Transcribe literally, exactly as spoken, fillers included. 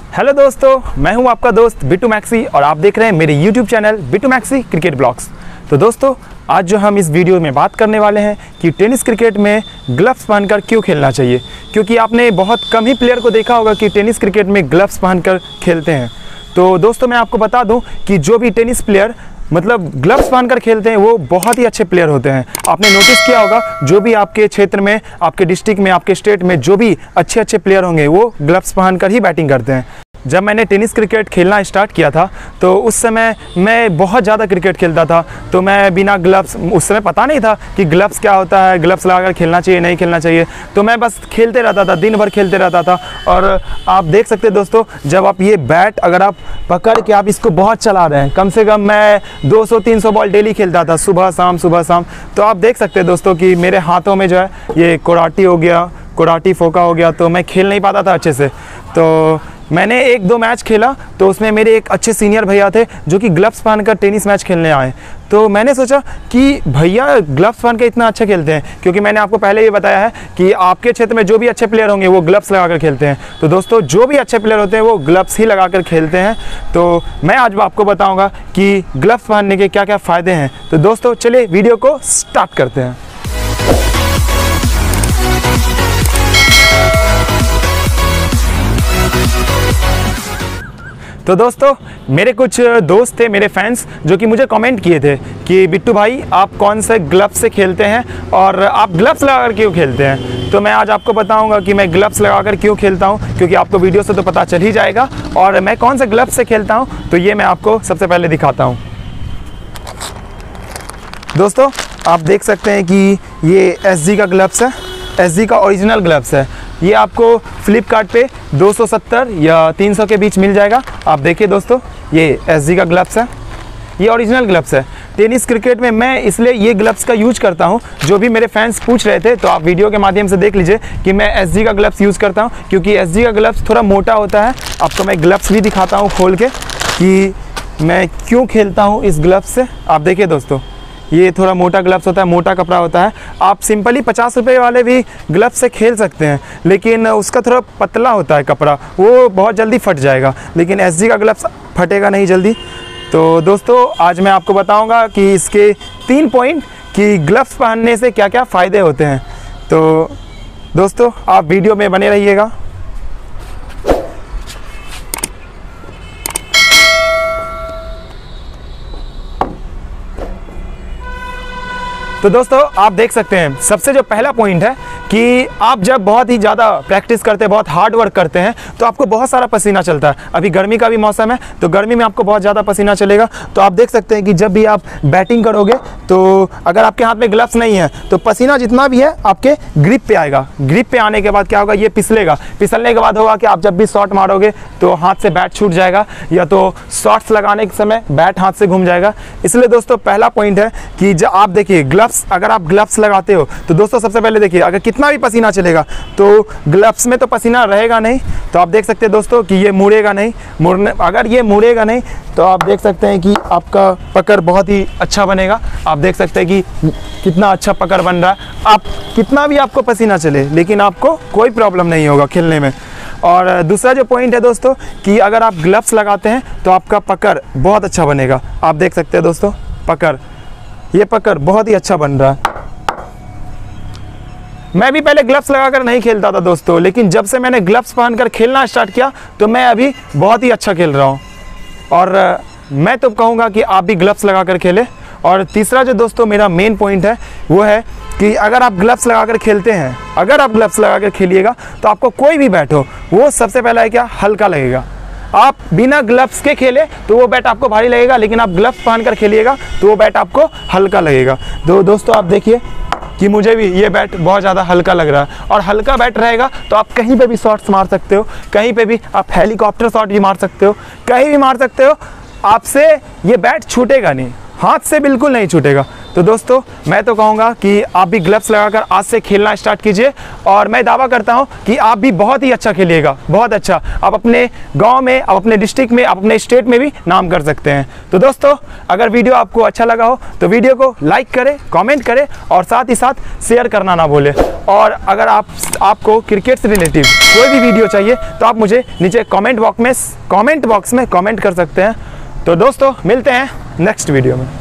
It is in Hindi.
हेलो दोस्तों, मैं हूं आपका दोस्त बिट्टू मैक्सी और आप देख रहे हैं मेरे YouTube channel Bittu Maxi cricket blogs. तो दोस्तों, आज जो हम इस वीडियो में बात करने वाले हैं कि टेनिस क्रिकेट में ग्लव्स पहनकर क्यों खेलना चाहिए, क्योंकि आपने बहुत कम ही प्लेयर को देखा होगा कि टेनिस क्रिकेट में ग्लव्स पहनकर खेलते हैं। तो दोस्तों, मैं आपको बता दूं कि जो भी टेनिस प्लेयर मतलब ग्लव्स पहनकर खेलते हैं वो बहुत ही अच्छे प्लेयर होते हैं। आपने नोटिस किया होगा, जो भी आपके क्षेत्र में, आपके डिस्ट्रिक्ट में, आपके स्टेट में जो भी अच्छे अच्छे प्लेयर होंगे वो ग्लव्स पहनकर ही बैटिंग करते हैं। जब मैंने टेनिस क्रिकेट खेलना स्टार्ट किया था तो उस समय मैं बहुत ज़्यादा क्रिकेट खेलता था, तो मैं बिना ग्लव्स, उस समय पता नहीं था कि ग्लव्स क्या होता है, ग्लव्स लगाकर खेलना चाहिए नहीं खेलना चाहिए, तो मैं बस खेलते रहता था, दिन भर खेलते रहता था। और आप देख सकते हैं दोस्तों, जब आप ये बैट अगर आप पकड़ के आप इसको बहुत चला रहे हैं, कम से कम मैं दो सौ तीन सौ बॉल डेली खेलता था, सुबह शाम सुबह शाम। तो आप देख सकते हैं दोस्तों कि मेरे हाथों में जो है ये कोराटी हो गया, कोराटी फोका हो गया, तो मैं खेल नहीं पाता था अच्छे से। तो मैंने एक दो मैच खेला तो उसमें मेरे एक अच्छे सीनियर भैया थे जो कि ग्लव्स पहनकर टेनिस मैच खेलने आए। तो मैंने सोचा कि भैया ग्लव्स पहन के इतना अच्छा खेलते हैं, क्योंकि मैंने आपको पहले ये बताया है कि आपके क्षेत्र में जो भी अच्छे प्लेयर होंगे वो ग्लव्स लगाकर खेलते हैं। तो दोस्तों, जो भी अच्छे प्लेयर होते हैं वो ग्लव्स ही लगाकर खेलते हैं। तो मैं आज आपको बताऊँगा कि ग्लव्स पहनने के क्या क्या फ़ायदे हैं। तो दोस्तों, चलिए वीडियो को स्टार्ट करते हैं। तो दोस्तों, मेरे कुछ दोस्त थे, मेरे फैंस, जो कि मुझे कमेंट किए थे कि बिट्टू भाई आप कौन से ग्लव्स से खेलते हैं और आप ग्लव्स लगाकर क्यों खेलते हैं। तो मैं आज आपको बताऊंगा कि मैं ग्लव्स लगाकर क्यों खेलता हूं, क्योंकि आपको वीडियो से तो पता चल ही जाएगा। और मैं कौन से ग्लव्स से खेलता हूं तो ये मैं आपको सबसे पहले दिखाता हूँ। दोस्तों, आप देख सकते हैं कि ये एस जी का ग्लव्स है, एस जी का ओरिजिनल ग्लव्स है। ये आपको फ्लिपकार्ट पे दो सौ सत्तर या तीन सौ के बीच मिल जाएगा। आप देखिए दोस्तों, ये एस जी का ग्लव्स है, ये ओरिजिनल ग्लव्स है। टेनिस क्रिकेट में मैं इसलिए ये ग्लव्स का यूज करता हूँ, जो भी मेरे फैंस पूछ रहे थे तो आप वीडियो के माध्यम से देख लीजिए कि मैं एस जी का ग्लव्स यूज़ करता हूँ, क्योंकि एस जी का ग्लव्स थोड़ा मोटा होता है। आपको मैं ग्लव्स भी दिखाता हूँ खोल के कि मैं क्यों खेलता हूँ इस ग्लव्स से। आप देखिए दोस्तों, ये थोड़ा मोटा ग्लव्स होता है, मोटा कपड़ा होता है। आप सिंपली पचास रुपये वाले भी ग्लव्स से खेल सकते हैं, लेकिन उसका थोड़ा पतला होता है कपड़ा, वो बहुत जल्दी फट जाएगा। लेकिन एस जी का ग्लव्स फटेगा नहीं जल्दी। तो दोस्तों, आज मैं आपको बताऊंगा कि इसके तीन पॉइंट कि ग्लव्स पहनने से क्या क्या फ़ायदे होते हैं। तो दोस्तों, आप वीडियो में बने रहिएगा। तो दोस्तों, आप देख सकते हैं, सबसे जो पहला पॉइंट है कि आप जब बहुत ही ज़्यादा प्रैक्टिस करते हैं, बहुत हार्ड वर्क करते हैं, तो आपको बहुत सारा पसीना चलता है। अभी गर्मी का भी मौसम है, तो गर्मी में आपको बहुत ज़्यादा पसीना चलेगा। तो आप देख सकते हैं कि जब भी आप बैटिंग करोगे तो अगर आपके हाथ में ग्लव्स नहीं है तो पसीना जितना भी है आपके ग्रिप पे आएगा। ग्रिप पे आने के बाद क्या होगा, ये फिसलेगा। फिसलने के बाद होगा कि आप जब भी शॉट मारोगे तो हाथ से बैट छूट जाएगा, या तो शॉट्स लगाने के समय बैट हाथ से घूम जाएगा। इसलिए दोस्तों, पहला पॉइंट है कि जब आप देखिए ग्लव्स, अगर आप ग्लव्स लगाते हो तो दोस्तों सबसे पहले देखिए, अगर कितना भी पसीना चलेगा तो ग्लव्स में तो पसीना रहेगा नहीं। तो आप देख सकते हैं दोस्तों कि ये मुड़ेगा नहीं। मुड़ने अगर ये मुड़ेगा नहीं तो आप देख सकते हैं कि आपका पकड़ बहुत ही अच्छा बनेगा। आप देख सकते हैं कि कितना अच्छा पकड़ बन रहा है। आप कितना भी आपको पसीना चले, लेकिन आपको कोई प्रॉब्लम नहीं होगा खेलने में। और दूसरा जो पॉइंट है दोस्तों कि अगर आप ग्लव्स लगाते हैं तो आपका पकड़ बहुत अच्छा बनेगा। आप देख सकते हैं दोस्तों, पकड़, ये पकड़ बहुत ही अच्छा बन रहा है। मैं भी पहले ग्लव्स लगाकर नहीं खेलता था दोस्तों, लेकिन जब से मैंने ग्लव्स पहनकर खेलना स्टार्ट किया तो मैं अभी बहुत ही अच्छा खेल रहा हूँ। और मैं तो कहूँगा कि आप भी ग्लव्स लगाकर खेलें। और तीसरा जो दोस्तों मेरा मेन पॉइंट है वो है कि अगर आप ग्लव्स लगाकर खेलते हैं, अगर आप ग्लव्स लगाकर खेलिएगा तो आपको कोई भी बैट हो वो सबसे पहला है क्या, हल्का लगेगा। आप बिना ग्लव्स के खेले तो वो बैट आपको भारी लगेगा, लेकिन आप ग्लव्स पहनकर खेलिएगा तो वो बैट आपको हल्का लगेगा। तो दोस्तों, आप देखिए कि मुझे भी ये बैट बहुत ज़्यादा हल्का लग रहा है। और हल्का बैट रहेगा तो आप कहीं पे भी शॉट्स मार सकते हो, कहीं पे भी आप हेलीकॉप्टर शॉट भी मार सकते हो, कहीं भी मार सकते हो। आपसे ये बैट छूटेगा नहीं, हाथ से बिल्कुल नहीं छूटेगा। तो दोस्तों मैं तो कहूँगा कि आप भी ग्लव्स लगाकर आज से खेलना स्टार्ट कीजिए, और मैं दावा करता हूँ कि आप भी बहुत ही अच्छा खेलिएगा, बहुत अच्छा। आप अपने गांव में, आप अपने डिस्ट्रिक्ट में, आप अपने स्टेट में भी नाम कर सकते हैं। तो दोस्तों अगर वीडियो आपको अच्छा लगा हो तो वीडियो को लाइक करें, कमेंट करें और साथ ही साथ शेयर करना ना भूलें। और अगर आप आपको क्रिकेट से रिलेटिव कोई भी वीडियो चाहिए तो आप मुझे नीचे कमेंट बॉक्स में कमेंट बॉक्स में कमेंट कर सकते हैं। तो दोस्तों मिलते हैं नेक्स्ट वीडियो में।